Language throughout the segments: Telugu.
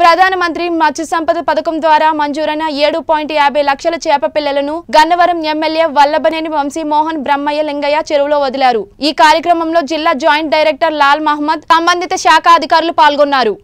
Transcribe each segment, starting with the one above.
ప్రధానమంత్రి మత్స్య సంపద పథకం ద్వారా మంజూరైన 7.50 లక్షల చేప పిల్లలను గన్నవరం ఎమ్మెల్యే వల్లభనేని వంశీ మోహన్ బ్రహ్మయ్య లింగయ్య చెరువులో వదిలారు। ఈ కార్యక్రమంలో జిల్లా జాయింట్ డైరెక్టర్ లాల్ మహమ్మద్ సంబంధిత శాఖ అధికారులు పాల్గొన్నారు।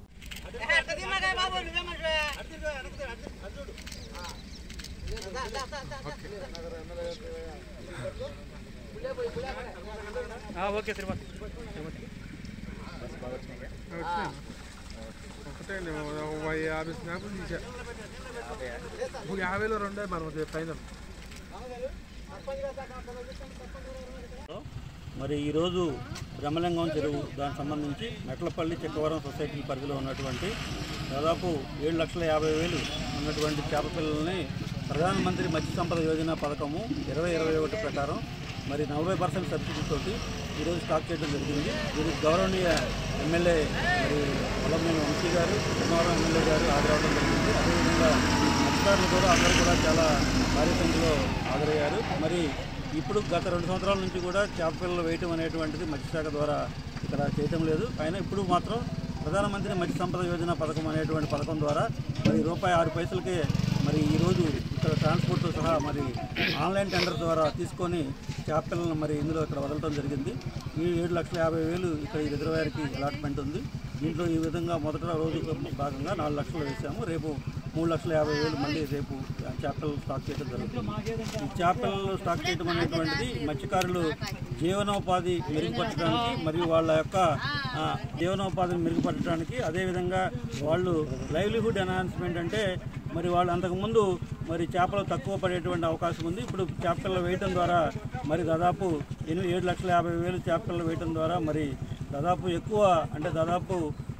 మరి ఈరోజు బ్రహ్మలింగం చెరువు దానికి సంబంధించి మెట్లపల్లి చక్కవరం సొసైటీ పరిధిలో ఉన్నటువంటి దాదాపు 7,50,000 ఉన్నటువంటి చేప పిల్లల్ని ప్రధానమంత్రి మత్స్య సంపద యోజన పథకము 2021 ప్రకారం మరి 40% సబ్సిడీ తోటి ఈరోజు స్టార్ట్ చేయడం జరిగింది। దీనికి గౌరవనీయ ఎమ్మెల్యే మరి వల్లభనేని వంశీ గారు, గన్నవరం ఎమ్మెల్యే గారు హాజరవడం జరిగింది। అదేవిధంగా అధికారులు కూడా అందరూ కూడా చాలా భారీ సంఖ్యలో హాజరయ్యారు। మరి ఇప్పుడు గత 2 సంవత్సరాల నుంచి కూడా చేప పిల్లలు వేయటం అనేటువంటిది మత్స్యశాఖ ద్వారా ఇక్కడ చేయటం లేదు। అయినా ఇప్పుడు మాత్రం ప్రధానమంత్రి మత్స్య సంపద యోజన పథకం అనేటువంటి పథకం ద్వారా మరి ₹6 మరి ఈరోజు ఇక్కడ ట్రాన్స్పోర్ట్తో సహా మరి ఆన్లైన్ టెండర్ ద్వారా తీసుకొని చేప పిల్లలను మరి ఇందులో ఇక్కడ వదలటం జరిగింది। ఈ 7,50,000 ఇక్కడ ఈ రిజర్వాయర్కి అలాట్మెంట్ ఉంది। దీంట్లో ఈ విధంగా మొదట రోజు భాగంగా 4 లక్షలు వేసాము। రేపు 3,50,000 మళ్ళీ రేపు చేపలు స్టాక్ చేయడం జరుగుతుంది। ఈ చేపలు స్టాక్ చేయడం అనేటువంటిది మత్స్యకారులు జీవనోపాధి మెరుగుపరచడానికి మరియు వాళ్ళ యొక్క జీవనోపాధిని మెరుగుపరచడానికి, అదేవిధంగా వాళ్ళు లైవ్లీహుడ్ ఎన్హాన్స్మెంట్ అంటే మరి వాళ్ళు అంతకుముందు మరి చేపలు తక్కువ పడేటువంటి అవకాశం ఉంది। ఇప్పుడు చేపలు వేయటం ద్వారా మరి దాదాపు 7,50,000 చేపలు వేయటం ద్వారా మరి దాదాపు ఎక్కువ అంటే దాదాపు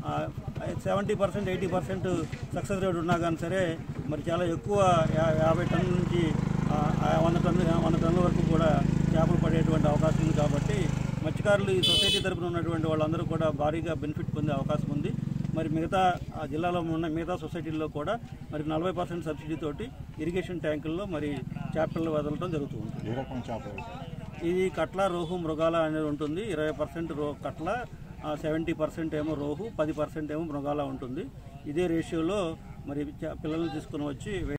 70% 80% సక్సెస్ రేట్ ఉన్నా కానీ సరే మరి చాలా ఎక్కువ 50 టన్నుల నుంచి 100 టన్నుల వరకు కూడా చేపలు పడేటువంటి అవకాశం ఉంది। కాబట్టి మత్స్యకారులు ఈ సొసైటీ తరపున ఉన్నటువంటి వాళ్ళందరూ కూడా భారీగా బెనిఫిట్ పొందే అవకాశం ఉంది। మరి మిగతా జిల్లాలో ఉన్న మిగతా సొసైటీల్లో కూడా మరి 40% సబ్సిడీ తోటి ఇరిగేషన్ ట్యాంకుల్లో మరి చేపలు వదలడం జరుగుతూ ఉంటుంది। ఇది కట్ల, రోహు, మృగాల అనేది ఉంటుంది। 20% కట్ల, 70% ఏమో రోహు, 10% ఏమో మృగాల ఉంటుంది। ఇదే రేషియోలో మరి పిల్లల్ని తీసుకుని వచ్చి